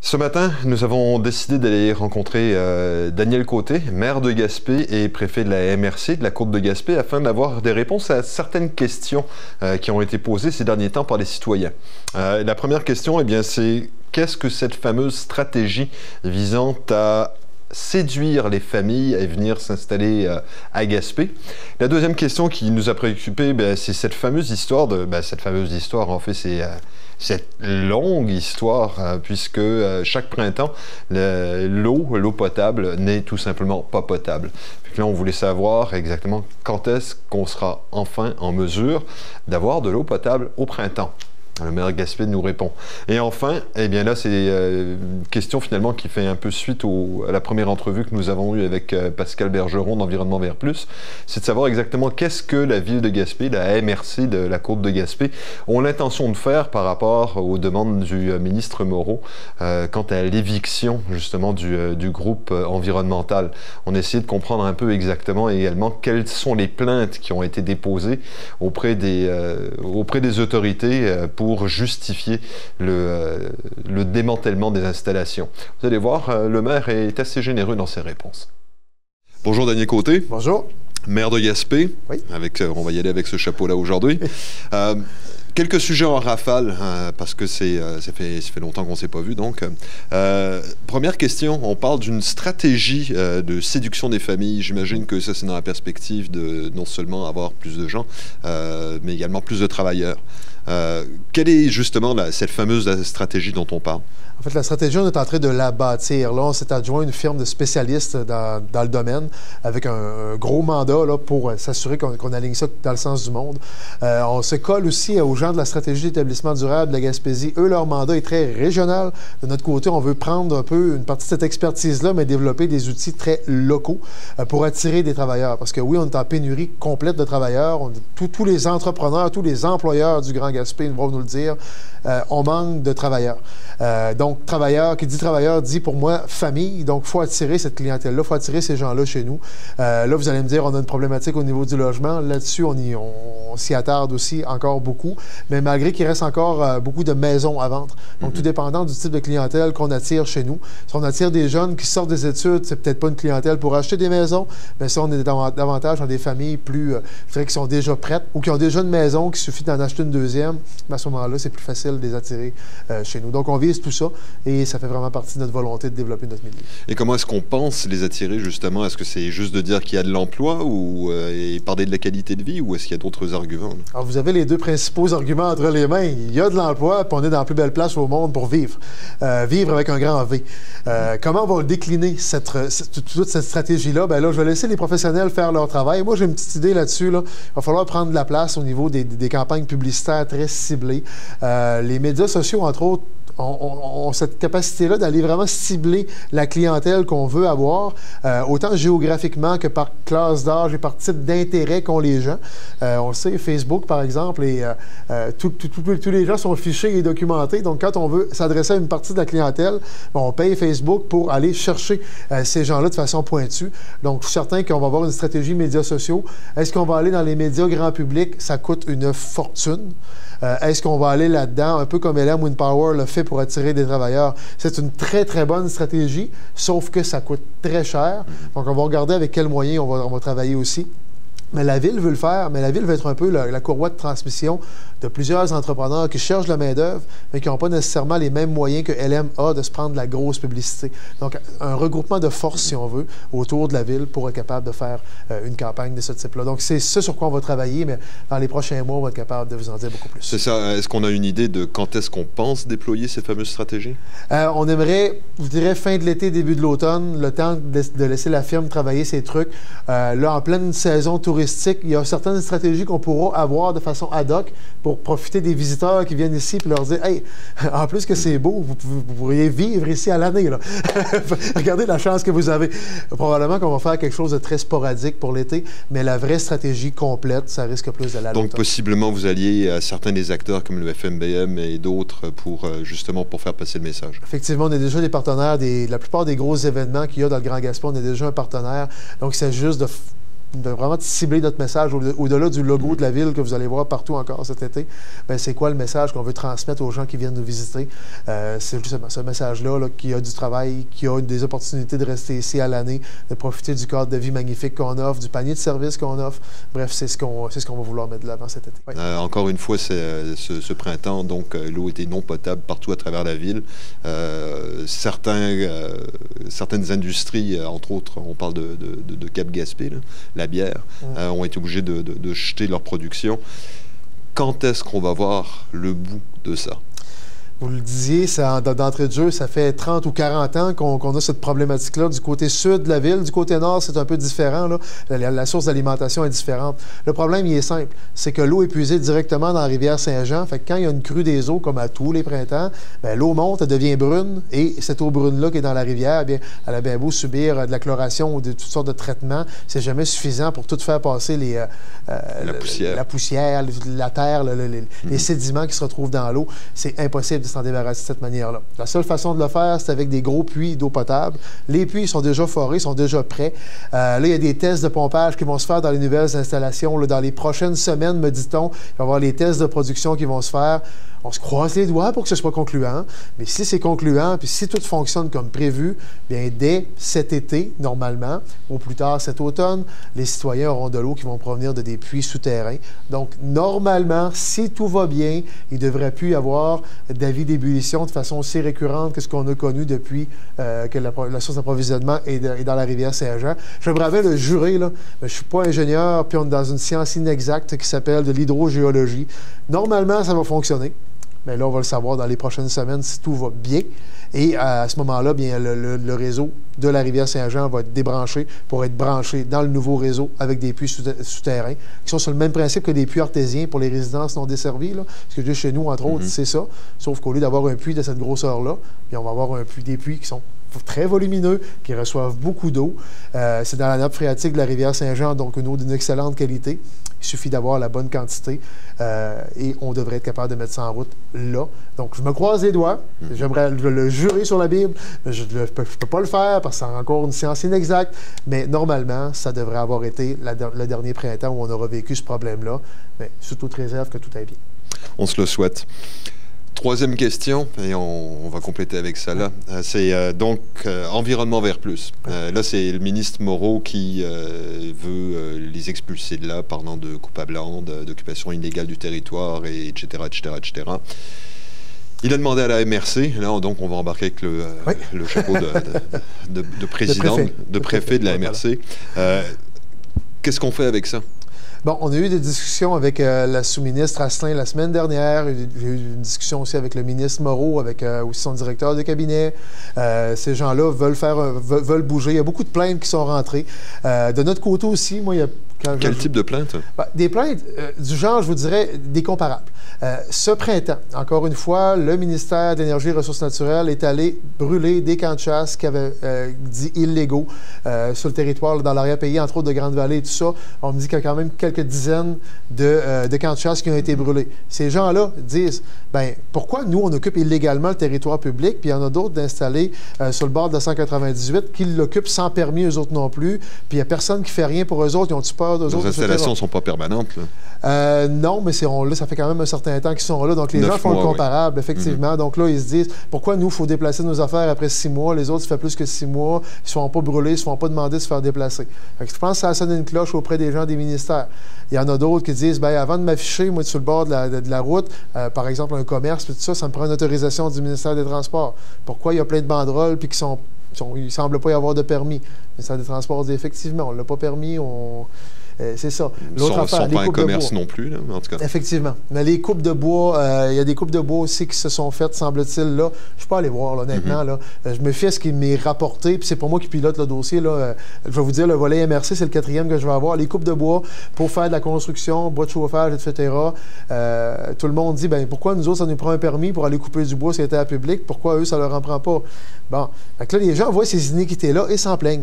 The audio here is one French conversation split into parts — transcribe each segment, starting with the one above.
Ce matin, nous avons décidé d'aller rencontrer Daniel Côté, maire de Gaspé et préfet de la MRC de la Côte de Gaspé, afin d'avoir des réponses à certaines questions qui ont été posées ces derniers temps par les citoyens. La première question, eh bien, c'est qu'est-ce que cette fameuse stratégie visant à séduire les familles à venir s'installer à Gaspé? La deuxième question qui nous a préoccupés, c'est cette fameuse histoire en fait, c'est cette longue histoire, puisque chaque printemps, l'eau potable n'est tout simplement pas potable. Puis là, on voulait savoir exactement quand est-ce qu'on sera enfin en mesure d'avoir de l'eau potable au printemps. Le maire Gaspé nous répond. Et enfin, eh bien là, c'est une question finalement qui fait un peu suite à la première entrevue que nous avons eue avec Pascal Bergeron d'Environnement Vert Plus. C'est de savoir exactement qu'est-ce que la ville de Gaspé, la MRC de la Côte de Gaspé, ont l'intention de faire par rapport aux demandes du ministre Moreau quant à l'éviction justement du groupe environnemental. On a essayé de comprendre un peu exactement également quelles sont les plaintes qui ont été déposées auprès des autorités pour justifier le démantèlement des installations. Vous allez voir, le maire est assez généreux dans ses réponses. Bonjour Daniel Côté. Bonjour. Maire de Gaspé. Oui. On va y aller avec ce chapeau-là aujourd'hui. Quelques sujets en rafale, parce que ça fait longtemps qu'on ne s'est pas vu. Donc, première question, on parle d'une stratégie de séduction des familles. J'imagine que ça, c'est dans la perspective de non seulement avoir plus de gens, mais également plus de travailleurs. Quelle est justement cette fameuse stratégie dont on parle? En fait, la stratégie, on est en train de la bâtir. Là, on s'est adjoint une firme de spécialistes dans le domaine avec un gros mandat là, pour s'assurer qu'on aligne ça dans le sens du monde. On se colle aussi aux gens de la stratégie d'établissement durable de la Gaspésie. Eux, leur mandat est très régional. De notre côté, on veut prendre un peu une partie de cette expertise-là, mais développer des outils très locaux pour attirer des travailleurs. Parce que oui, on est en pénurie complète de travailleurs. Tous les entrepreneurs, tous les employeurs du Grand Gaspé vont nous le dire. On manque de travailleurs. Donc, travailleur, qui dit travailleur, dit pour moi famille. Donc, il faut attirer cette clientèle-là, il faut attirer ces gens-là chez nous. Là, vous allez me dire, on a une problématique au niveau du logement. Là-dessus, on s'y attarde aussi encore beaucoup. Mais malgré qu'il reste encore beaucoup de maisons à vendre. Donc, tout dépendant du type de clientèle qu'on attire chez nous. Si on attire des jeunes qui sortent des études, c'est peut-être pas une clientèle pour acheter des maisons, mais si on est davantage dans des familles plus, je dirais, qui sont déjà prêtes ou qui ont déjà une maison, qu'il suffit d'en acheter une deuxième, à ce moment-là, c'est plus facile de les attirer chez nous. Donc, on vise tout ça. Et ça fait vraiment partie de notre volonté de développer notre milieu. Et comment est-ce qu'on pense les attirer, justement? Est-ce que c'est juste de dire qu'il y a de l'emploi ou et parler de la qualité de vie, ou est-ce qu'il y a d'autres arguments? Alors, vous avez les deux principaux arguments entre les mains. Il y a de l'emploi, puis on est dans la plus belle place au monde pour vivre. Vivre avec un grand V. Comment on va décliner toute cette stratégie-là? Bien là, je vais laisser les professionnels faire leur travail. Moi, j'ai une petite idée là-dessus. Là. Il va falloir prendre de la place au niveau des campagnes publicitaires très ciblées. Les médias sociaux, entre autres, ont cette capacité-là d'aller vraiment cibler la clientèle qu'on veut avoir, autant géographiquement que par classe d'âge et par type d'intérêt qu'ont les gens. On le sait, Facebook, par exemple, tous les gens sont fichés et documentés. Donc, quand on veut s'adresser à une partie de la clientèle, on paye Facebook pour aller chercher ces gens-là de façon pointue. Donc, je suis certain qu'on va avoir une stratégie médias sociaux. Est-ce qu'on va aller dans les médias grand public? Ça coûte une fortune. Est-ce qu'on va aller là-dedans, un peu comme LM Windpower le fait pour attirer des travailleurs? C'est une très, très bonne stratégie, sauf que ça coûte très cher. Donc, on va regarder avec quels moyens on va travailler aussi. Mais la Ville veut le faire, mais la Ville veut être un peu la courroie de transmission de plusieurs entrepreneurs qui cherchent de la main-d'œuvre, mais qui n'ont pas nécessairement les mêmes moyens que LM a de se prendre de la grosse publicité. Donc, un regroupement de forces, si on veut, autour de la Ville pour être capable de faire une campagne de ce type-là. Donc, c'est ce sur quoi on va travailler, mais dans les prochains mois, on va être capable de vous en dire beaucoup plus. C'est ça. Est-ce qu'on a une idée de quand est-ce qu'on pense déployer ces fameuses stratégies? On aimerait, je dirais, fin de l'été, début de l'automne, le temps de laisser la firme travailler ses trucs. Là, en pleine saison touristique, il y a certaines stratégies qu'on pourra avoir de façon ad hoc pour profiter des visiteurs qui viennent ici et leur dire « Hey, en plus que c'est beau, vous pourriez vivre ici à l'année. Regardez la chance que vous avez. » Probablement qu'on va faire quelque chose de très sporadique pour l'été, mais la vraie stratégie complète, ça risque plus d'aller à l'automne. Donc, possiblement, vous alliez à certains des acteurs comme le FMBM et d'autres justement pour faire passer le message. Effectivement, on est déjà des partenaires. La plupart des gros événements qu'il y a dans le Grand Gaspé, on est déjà un partenaire. Donc, c'est juste de vraiment cibler notre message au-delà du logo de la ville que vous allez voir partout encore cet été. Bien, c'est quoi le message qu'on veut transmettre aux gens qui viennent nous visiter? C'est justement ce message-là là, qui a du travail, qui a des opportunités de rester ici à l'année, de profiter du cadre de vie magnifique qu'on offre, du panier de services qu'on offre. Bref, c'est ce qu'on va vouloir mettre de l'avant cet été. Oui. Encore une fois, ce printemps, donc l'eau était non potable partout à travers la ville. Certaines industries, entre autres, on parle de Cap-Gaspé, la bière, ont été obligés de jeter leur production. Quand est-ce qu'on va voir le bout de ça? Vous le disiez, d'entrée de jeu, ça fait 30 ou 40 ans qu'on a cette problématique-là. Du côté sud de la ville, du côté nord, c'est un peu différent. Là. La source d'alimentation est différente. Le problème, il est simple. C'est que l'eau est puisée directement dans la rivière Saint-Jean. Fait que quand il y a une crue des eaux, comme à tous les printemps, bien, l'eau monte, elle devient brune. Et cette eau brune-là qui est dans la rivière, bien, elle a bien beau subir de la chloration ou de toutes sortes de traitements. C'est jamais suffisant pour tout faire passer la poussière, la terre, les sédiments qui se retrouvent dans l'eau. C'est impossible de s'en débarrasser de cette manière-là. La seule façon de le faire, c'est avec des gros puits d'eau potable. Les puits sont déjà forés, sont déjà prêts. Là, il y a des tests de pompage qui vont se faire dans les nouvelles installations. Là, dans les prochaines semaines, me dit-on, il va y avoir les tests de production qui vont se faire. On se croise les doigts pour que ce soit concluant, mais si c'est concluant, puis si tout fonctionne comme prévu, bien dès cet été, normalement, ou plus tard cet automne, les citoyens auront de l'eau qui vont provenir de des puits souterrains. Donc, normalement, si tout va bien, il ne devrait plus y avoir d'avis d'ébullition de façon aussi récurrente que ce qu'on a connu depuis que la source d'approvisionnement est dans la rivière Saint-Jean. J'aimerais bien le jurer, là, mais je ne suis pas ingénieur, puis on est dans une science inexacte qui s'appelle de l'hydrogéologie. Normalement, ça va fonctionner. Mais là, on va le savoir dans les prochaines semaines si tout va bien. Et à ce moment-là, bien, le réseau de la rivière Saint-Jean va être débranché pour être branché dans le nouveau réseau avec des puits souterrains qui sont sur le même principe que des puits artésiens pour les résidences non desservies. Là. Ce que je dis chez nous, entre autres, c'est ça. Sauf qu'au lieu d'avoir un puits de cette grosseur-là, bien, on va avoir des puits qui sont très volumineux, qui reçoivent beaucoup d'eau. C'est dans la nappe phréatique de la rivière Saint-Jean, donc une eau d'une excellente qualité. Il suffit d'avoir la bonne quantité et on devrait être capable de mettre ça en route là. Donc, je me croise les doigts. J'aimerais le jurer sur la Bible, mais je ne peux pas le faire parce que c'est encore une science inexacte. Mais normalement, ça devrait avoir été le dernier printemps où on aura vécu ce problème-là. Mais sous toute réserve que tout aille bien. On se le souhaite. Troisième question, et on va compléter avec ça là, c'est donc environnement vert plus. Là, c'est le ministre Moreau qui veut les expulser de là, parlant de coupable d'occupation illégale du territoire, et etc., etc., etc. Il a demandé à la MRC, là, donc on va embarquer avec le chapeau de président, de préfet de la MRC. Qu'est-ce qu'on fait avec ça? Bon, on a eu des discussions avec la sous-ministre Asselin la semaine dernière. J'ai eu une discussion aussi avec le ministre Moreau, avec aussi son directeur de cabinet. Ces gens-là veulent bouger. Il y a beaucoup de plaintes qui sont rentrées. De notre côté aussi, moi, il y a... Quel type de plaintes? Des plaintes du genre, je vous dirais, des comparables. Ce printemps, encore une fois, le ministère de l'Énergie et des Ressources naturelles est allé brûler des camps de chasse qui avaient dit illégaux sur le territoire, dans l'arrière-pays, entre autres de Grande-Vallée et tout ça. On me dit qu'il y a quand même quelques dizaines de camps de chasse qui ont été brûlés. Ces gens-là disent, bien, pourquoi nous, on occupe illégalement le territoire public, puis il y en a d'autres d'installés sur le bord de la 198 qui l'occupent sans permis, eux autres non plus, puis il n'y a personne qui fait rien pour eux autres, ils ont-tu peur d'eux autres? Les installations ne sont pas permanentes, là? Non, mais là, ça fait quand même un certain temps qu'ils sont là, donc les gens font le comparable, effectivement. Donc là, ils se disent, pourquoi nous, il faut déplacer nos affaires après 6 mois, les autres, ça fait plus que 6 mois, ils ne se font pas brûler, ils ne se font pas demander de se faire déplacer. Fait que je pense que ça sonne une cloche auprès des gens des ministères. Il y en a d'autres qui disent, bien, avant de m'afficher, moi, sur le bord de la route, par exemple, un commerce, puis tout ça, ça me prend une autorisation du ministère des Transports. Pourquoi il y a plein de banderoles, puis il ne semble pas y avoir de permis? Le ministère des Transports dit, effectivement, on ne l'a pas permis, c'est ça. L'autre affaire, sont pas un commerce non plus, là, en tout cas. Effectivement. Mais les coupes de bois, il y a des coupes de bois aussi qui se sont faites, semble-t-il, là. Je ne suis pas allé voir, là, honnêtement. Là. Je me fie à ce qui m'est rapporté, puis c'est pas moi qui pilote le dossier. Là. Je vais vous dire, le volet MRC, c'est le 4e que je vais avoir. Les coupes de bois pour faire de la construction, bois de chauffage, etc. Tout le monde dit, bien, pourquoi nous autres, ça nous prend un permis pour aller couper du bois si c'était à public? Pourquoi eux, ça leur en prend pas? Bon. Fait que là, les gens voient ces iniquités-là et s'en plaignent.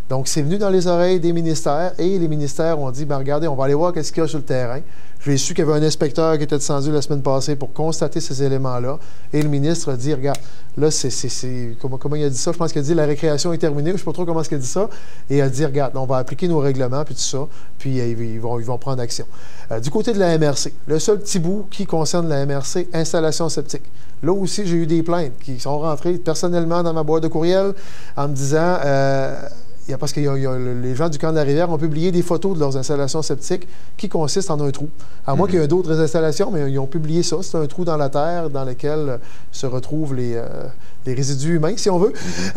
Donc, c'est venu dans les oreilles des ministères et les ministères ont dit, ben, regardez, on va aller voir qu'est-ce qu'il y a sur le terrain. J'ai su qu'il y avait un inspecteur qui était descendu la semaine passée pour constater ces éléments-là. Et le ministre a dit, regarde, là, comment il a dit ça? Je pense qu'il a dit, la récréation est terminée. Je ne sais pas trop comment il a dit ça. Et il a dit, regarde, on va appliquer nos règlements, puis tout ça. Puis ils vont prendre action. Du côté de la MRC, le seul petit bout qui concerne la MRC, installation septique. Là aussi, j'ai eu des plaintes qui sont rentrées personnellement dans ma boîte de courriel en me disant... parce que les gens du camp de la Rivière ont publié des photos de leurs installations septiques qui consistent en un trou. À moins qu'il y ait d'autres installations, mais ils ont publié ça. C'est un trou dans la terre dans lequel se retrouvent les résidus humains, si on veut.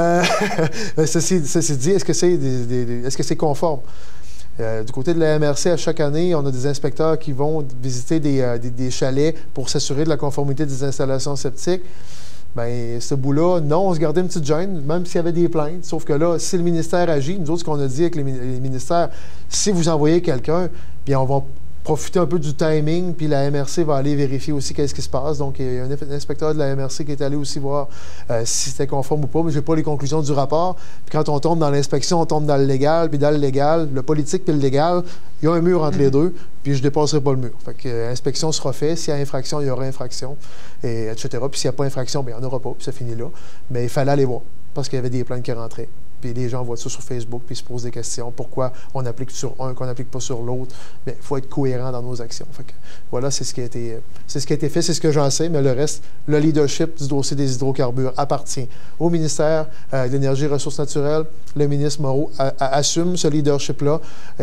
Ceci dit, est-ce que c'est conforme? Du côté de la MRC, à chaque année, on a des inspecteurs qui vont visiter des chalets pour s'assurer de la conformité des installations septiques. Bien, ce bout-là, non, on se gardait une petite gêne, même s'il y avait des plaintes. Sauf que là, si le ministère agit, nous autres, ce qu'on a dit avec les ministères, si vous envoyez quelqu'un, bien, on va profiter un peu du timing, puis la MRC va aller vérifier aussi qu'est-ce qui se passe. Donc, il y a un inspecteur de la MRC qui est allé aussi voir si c'était conforme ou pas, mais je n'ai pas les conclusions du rapport. Puis quand on tombe dans l'inspection, on tombe dans le légal, puis dans le légal, le politique puis le légal, il y a un mur entre les deux, puis je ne dépasserai pas le mur. Fait que l'inspection sera faite. S'il y a infraction, il y aura infraction, etc. Puis s'il n'y a pas infraction, bien, il n'y en aura pas, puis ça finit là. Mais il fallait aller voir, parce qu'il y avait des plaintes qui rentraient. Puis les gens voient ça sur Facebook, puis ils se posent des questions. Pourquoi on applique sur un, qu'on n'applique pas sur l'autre? Bien, il faut être cohérent dans nos actions. Fait que, voilà, c'est ce qui a été fait, c'est ce que j'en sais, mais le reste, le leadership du dossier des hydrocarbures appartient au ministère de l'Énergie et des Ressources naturelles. Le ministre Moreau assume ce leadership-là.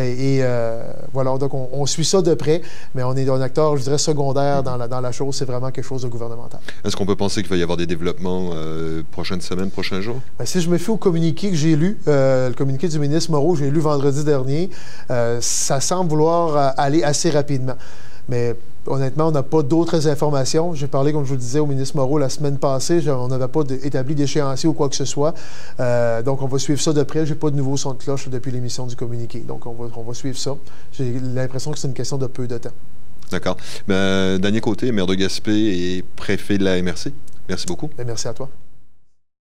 Voilà, donc on suit ça de près, mais on est un acteur, je dirais, secondaire dans la chose. C'est vraiment quelque chose de gouvernemental. Est-ce qu'on peut penser qu'il va y avoir des développements prochaines semaines, prochains jours? Bien, si je me fie au communiqué que j'ai lu, le communiqué du ministre Moreau, j'ai lu vendredi dernier, ça semble vouloir aller assez rapidement. Mais honnêtement, on n'a pas d'autres informations. J'ai parlé, comme je vous le disais, au ministre Moreau la semaine passée. On n'avait pas établi d'échéancier ou quoi que ce soit. Donc, on va suivre ça de près. Je n'ai pas de nouveau son de cloche depuis l'émission du communiqué. Donc, on va suivre ça. J'ai l'impression que c'est une question de peu de temps. D'accord. Daniel Côté, maire de Gaspé et préfet de la MRC. Merci beaucoup. Bien, merci à toi.